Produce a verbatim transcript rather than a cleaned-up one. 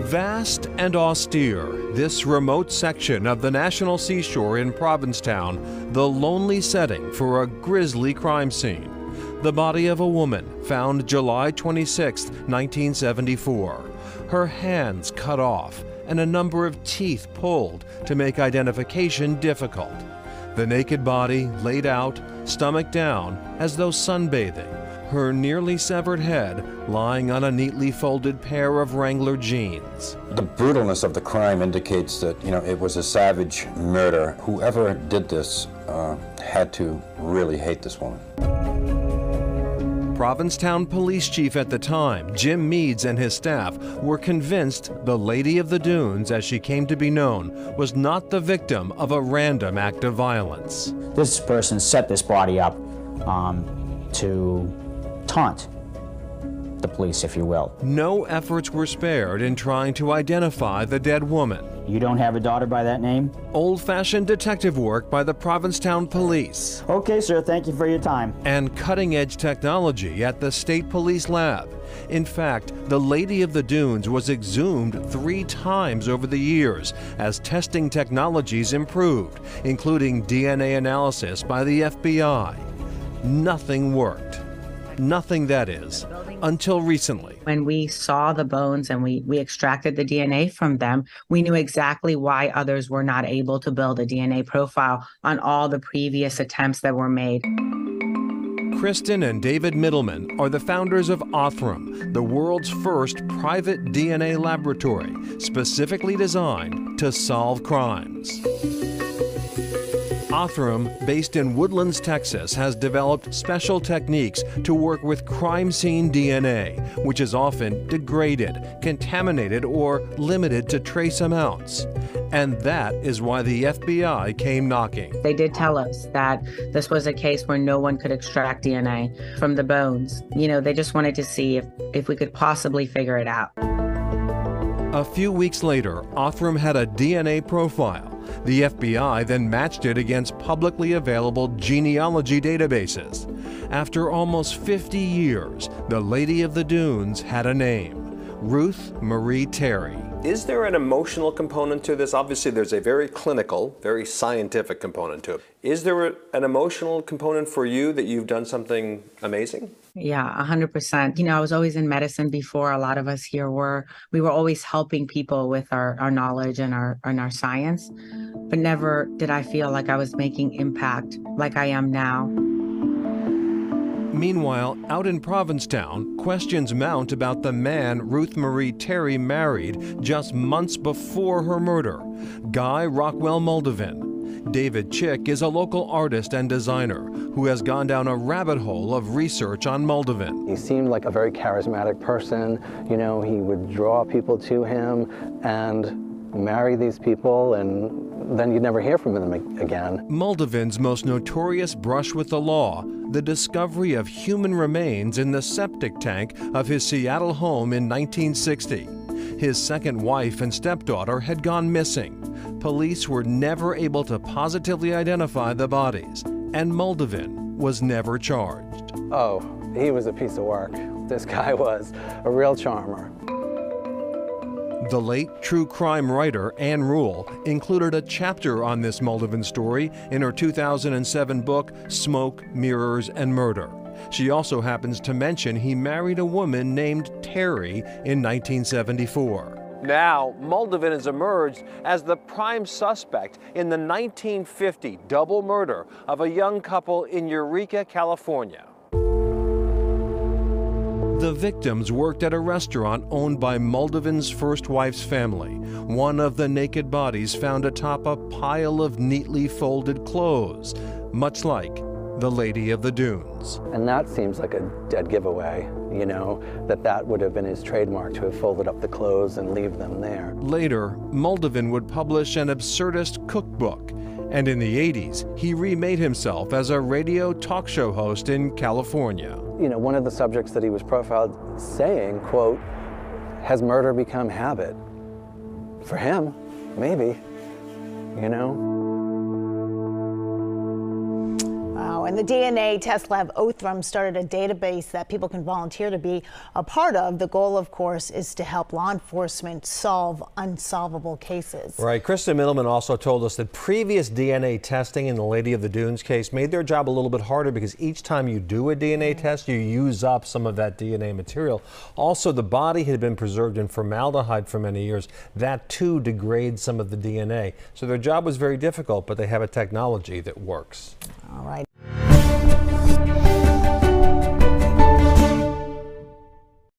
Vast and austere, this remote section of the National Seashore in Provincetown, the lonely setting for a grisly crime scene. The body of a woman found July twenty-sixth, nineteen seventy-four. Her hands cut off and a number of teeth pulled to make identification difficult. The naked body laid out, stomach down, as though sunbathing, her nearly severed head lying on a neatly folded pair of Wrangler jeans. The brutalness of the crime indicates that, you know, it was a savage murder. Whoever did this uh, had to really hate this woman. Provincetown Police Chief at the time, Jim Meads, and his staff were convinced the Lady of the Dunes, as she came to be known, was not the victim of a random act of violence. This person set this body up um, to taunt the police, if you will. No efforts were spared in trying to identify the dead woman. You don't have a daughter by that name? Old-fashioned detective work by the Provincetown Police. Okay, sir, thank you for your time. And cutting-edge technology at the State Police Lab. In fact, the Lady of the Dunes was exhumed three times over the years as testing technologies improved, including D N A analysis by the F B I. Nothing worked. Nothing, that is, until recently. When we saw the bones and we, we extracted the D N A from them, we knew exactly why others were not able to build a D N A profile on all the previous attempts that were made. Kristen and David Middleman are the founders of Othram, the world's first private D N A laboratory specifically designed to solve crimes. Othram, based in Woodlands, Texas, has developed special techniques to work with crime scene D N A, which is often degraded, contaminated, or limited to trace amounts. And that is why the F B I came knocking. They did tell us that this was a case where no one could extract D N A from the bones. You know, they just wanted to see if, if we could possibly figure it out. A few weeks later, Othram had a D N A profile. The F B I then matched it against publicly available genealogy databases. After almost fifty years, the Lady of the Dunes had a name: Ruth Marie Terry. Is there an emotional component to this? Obviously, there's a very clinical, very scientific component to it. Is there a, an emotional component for you that you've done something amazing? Yeah, one hundred percent. You know, I was always in medicine before. A lot of us here were. We were always helping people with our, our knowledge and our, and our science, but never did I feel like I was making impact like I am now. Meanwhile, out in Provincetown, questions mount about the man Ruth Marie Terry married just months before her murder, Guy Rockwell Moldovan. David Chick is a local artist and designer who has gone down a rabbit hole of research on Moldovan. He seemed like a very charismatic person. You know, he would draw people to him and marry these people, and then you'd never hear from him again. Moldovan's most notorious brush with the law, the discovery of human remains in the septic tank of his Seattle home in nineteen sixty. His second wife and stepdaughter had gone missing. Police were never able to positively identify the bodies, and Moldovan was never charged. Oh, he was a piece of work. This guy was a real charmer. The late true crime writer Ann Rule included a chapter on this Moldovan story in her two thousand seven book, Smoke, Mirrors, and Murder. She also happens to mention he married a woman named Terry in nineteen seventy-four. Now, Moldovan has emerged as the prime suspect in the nineteen fifty double murder of a young couple in Eureka, California. The victims worked at a restaurant owned by Moldovan's first wife's family. One of the naked bodies found atop a pile of neatly folded clothes, much like the Lady of the Dunes. And that seems like a dead giveaway, you know, that that would have been his trademark, to have folded up the clothes and leave them there. Later, Moldovan would publish an absurdist cookbook, and in the eighties, he remade himself as a radio talk show host in California. You know, one of the subjects that he was profiled saying, quote, "Has murder become habit?" For him, maybe, you know? Well, And the D N A test lab Othram started a database that people can volunteer to be a part of. The goal, of course, is to help law enforcement solve unsolvable cases. Right. Kristen Middleman also told us that previous D N A testing in the Lady of the Dunes case made their job a little bit harder because each time you do a D N A mm-hmm. test, you use up some of that D N A material. Also, the body had been preserved in formaldehyde for many years. That too degrades some of the D N A. So their job was very difficult, but they have a technology that works. All right.